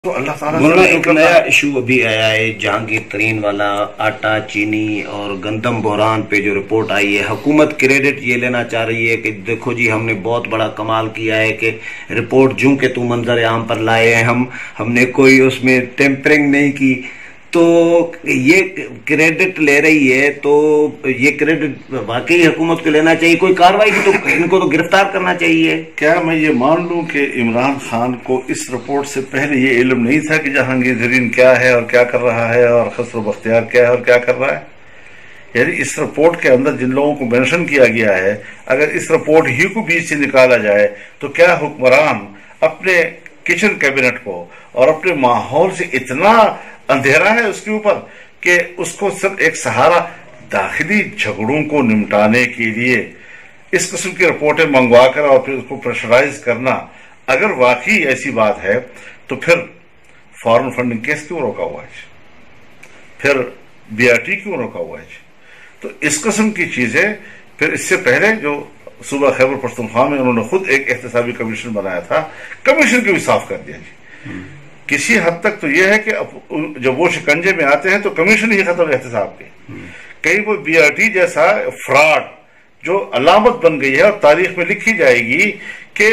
تو اللہ تعالیٰ مولانا ایک نیا ایشو ابھی آیا ہے جہانگیر ترین والا آٹا چینی اور گندم بحران پہ جو رپورٹ آئی ہے، حکومت کریڈٹ یہ لینا چاہ رہی ہے کہ دیکھو جی ہم نے بہت بڑا کمال کیا ہے کہ رپورٹ جوں کہ تو منظر عام پر لائے ہیں، ہم نے کوئی اس میں ٹیمپرنگ نہیں کی، تو یہ کریڈٹ لے رہی ہے تو یہ کریڈٹ واقعی حکومت کو لینا چاہیے، کوئی کاروائی بھی تو ان کو تو گرفتار کرنا چاہیے۔ کیا میں یہ مان لوں کہ عمران خان کو اس رپورٹ سے پہلے یہ علم نہیں تھا کہ جہانگیر ترین کیا ہے اور کیا کر رہا ہے اور خسرو بختیار کیا ہے اور کیا کر رہا ہے؟ یعنی اس رپورٹ کے اندر جن لوگوں کو مینشن کیا گیا ہے، اگر اس رپورٹ ہی کو بیچ سے نکالا جائے تو کیا حکمران اپنے کچن کیبنٹ کو اور اپنے ماحول سے اتنا اندھیرا ہے اس کے اوپر کہ اس کو صرف ایک سہارا داخلی جھگڑوں کو نمٹانے کے لیے اس قسم کی رپورٹیں منگوا کر اور پھر اس کو پریشرائز کرنا، اگر واقعی ایسی بات ہے تو پھر فارن فنڈنگ کیس کیوں روکا ہوا ہے؟ پھر بی آر ٹی کیوں روکا ہوا ہے؟ تو اس قسم کی چیزیں پھر اس سے پہلے جو صوبہ خیبر پختونخوا میں انہوں نے خود ایک احتسابی کمیشن بنایا تھا، کمیشن کو بھی صاف کر دیا جی۔ کسی حد تک تو یہ ہے کہ جب وہ شکنجے میں آتے ہیں تو کمیشن ہی ختم احتساب کے، کہیں وہ بی آر ٹی جیسا فراڈ جو علامت بن گئی ہے اور تاریخ میں لکھی جائے گی کہ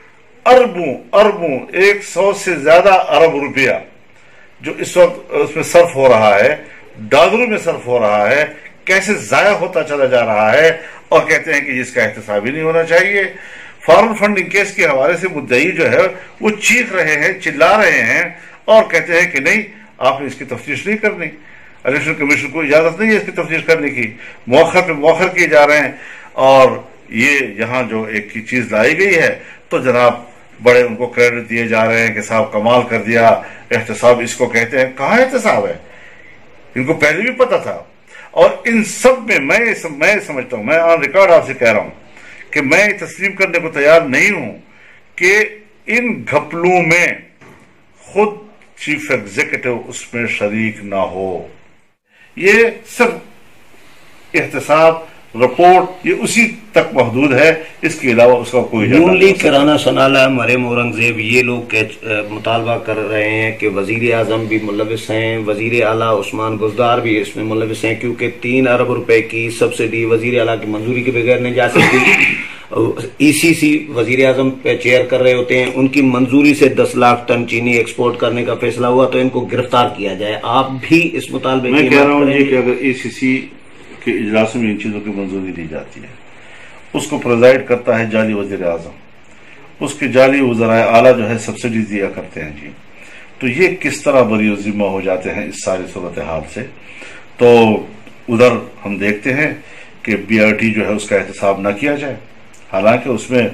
اربوں 100 سے زیادہ ارب روپیہ جو اس وقت اس میں صرف ہو رہا ہے، ڈالروں میں صرف ہو رہا ہے، کیسے ضائع ہوتا چلا جا رہا ہے، اور کہتے ہیں کہ جس کا احتساب ہی نہیں ہونا چاہیے۔ فارن فنڈنگ کیس کے حوالے سے مدعی جو ہے وہ چیخ رہے ہیں، چلا رہے ہیں اور کہتے ہیں کہ نہیں، آپ نے اس کی تفتیش نہیں کرنی، الیکشن کمیشن کو اجازت نہیں ہے اس کی تفتیش کرنے کی، مؤخر پہ مؤخر کیے جا رہے ہیں۔ اور یہ یہاں جو ایک چیز لائی گئی ہے تو جناب بڑے ان کو کریڈٹ دیے جا رہے ہیں کہ صاحب کمال کر دیا، احتساب اس کو کہتے ہیں۔ کہاں احتساب ہے؟ ان کو پہلے بھی پتا تھا۔ اور ان سب میں میں سمجھتا ہوں، میں آن ریکارڈ آپ سے کہہ رہا ہوں کہ میں تسلیم کرنے کو تیار نہیں ہوں کہ ان گھپلوں میں خود چیف ایگزیکٹو اس میں شریک نہ ہو۔ یہ صرف احتساب رپورٹ یہ اسی تک محدود ہے، اس کے علاوہ اس کا کوئی نون لیگ کرانا سنالا مریم اورنگزیب یہ لوگ مطالبہ کر رہے ہیں کہ وزیر اعظم بھی ملوث ہیں، وزیر اعلیٰ عثمان بزدار بھی اس میں ملوث ہیں، کیونکہ 3 ارب روپے کی سبسڈی وزیر اعلیٰ کی منظوری کے بغیر نہیں جا سکتی۔ ای سی سی وزیر اعظم پہ چیئر کر رہے ہوتے ہیں، ان کی منظوری سے 10 لاکھ ٹن چینی ایکسپورٹ کرنے کا فیصلہ ہوا تو ان کو گرفتار کیا جائے۔ آپ بھی اس مطالبے میں کہہ رہا ہوں کہ اگر ای سی سی کے اجلاس میں ان چیزوں کی منظوری دی جاتی ہے، اس کو پریزائڈ کرتا ہے جعلی وزیر اعظم، اس کے جعلی وزرائے اعلیٰ جو ہے سبسڈی دیا کرتے ہیں جی، تو یہ کس طرح بری و ذمہ ہو جاتے ہیں اس ساری صورتحال سے۔ تو ادھر ہم دیکھتے ہیں کہ بی آر ٹی جو ہے اس کا احتساب نہ کیا جائے، حالانکہ اس میں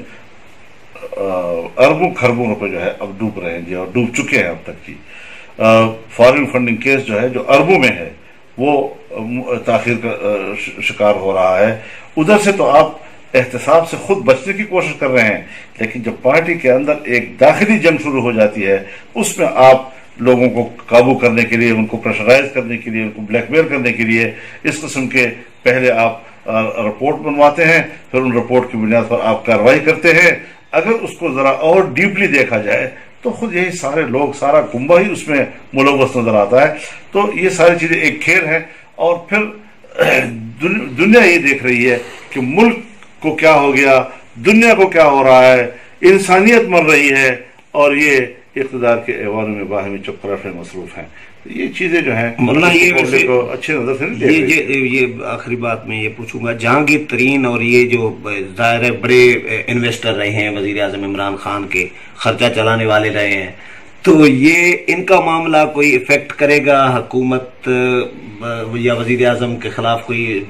اربوں خربوں روپے جو ہے اب ڈوب رہے ہیں جی، اور ڈوب چکے ہیں اب تک جی۔ فارن فنڈنگ کیس جو ہے جو اربوں میں ہے وہ تاخیر کا شکار ہو رہا ہے۔ ادھر سے تو آپ احتساب سے خود بچنے کی کوشش کر رہے ہیں، لیکن جب پارٹی کے اندر ایک داخلی جنگ شروع ہو جاتی ہے اس میں آپ لوگوں کو قابو کرنے کے لیے، ان کو پریشرائز کرنے کے لیے، ان کو بلیک میل کرنے کے لیے اس قسم کے پہلے آپ رپورٹ بنواتے ہیں، پھر ان رپورٹ کی بنیاد پر آپ کارروائی کرتے ہیں۔ اگر اس کو ذرا اور ڈیپلی دیکھا جائے تو خود یہی سارے لوگ، سارا کنبہ ہی اس میں ملوث نظر آتا ہے۔ تو یہ ساری چیزیں ایک کھیل ہے، اور پھر دنیا یہ دیکھ رہی ہے کہ ملک کو کیا ہو گیا، دنیا کو کیا ہو رہا ہے، انسانیت مر رہی ہے، اور یہ اقتدار کے ایوانوں میں باہمی چپ کراٹ میں مصروف ہیں۔ یہ چیزیں جو ہیں اچھے نظر سے نہیں دیکھ رہی۔ یہ آخری بات میں یہ پوچھوں گا، جہانگیر ترین اور یہ جو ظاہر ہے بڑے انویسٹر رہے ہیں وزیر اعظم عمران خان کے، خرچہ چلانے والے رہے ہیں، تو یہ ان کا معاملہ کوئی افیکٹ کرے گا حکومت یا وزیر اعظم کے خلاف؟ کوئی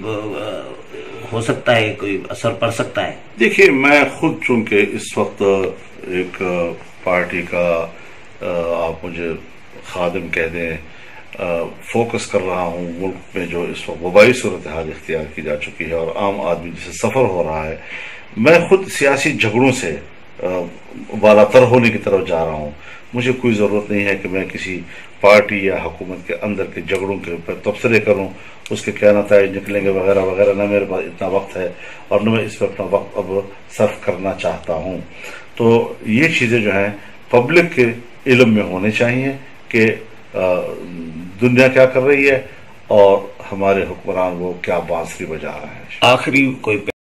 ہو سکتا ہے، کوئی اثر پڑ سکتا ہے؟ دیکھیے، میں خود چونکہ اس وقت ایک پارٹی کا آپ مجھے خادم کہہ دیں، فوکس کر رہا ہوں ملک میں جو اس وقت وبائی صورتحال اختیار کی جا چکی ہے اور عام آدمی جسے سفر ہو رہا ہے، میں خود سیاسی جھگڑوں سے بالا تر ہونے کی طرف جا رہا ہوں۔ مجھے کوئی ضرورت نہیں ہے کہ میں کسی پارٹی یا حکومت کے اندر کے جھگڑوں کے اوپر تبصرے کروں، اس کے کیا نتائج نکلیں گے وغیرہ وغیرہ، نہ میرے پاس اتنا وقت ہے اور نہ میں اس پہ اپنا وقت اب صرف کرنا چاہتا ہوں۔ تو یہ چیزیں جو ہیں پبلک کے علم میں ہونے چاہیے کہ دنیا کیا کر رہی ہے اور ہمارے حکمران وہ کیا بانسری بجا رہے ہیں. آخری کوئی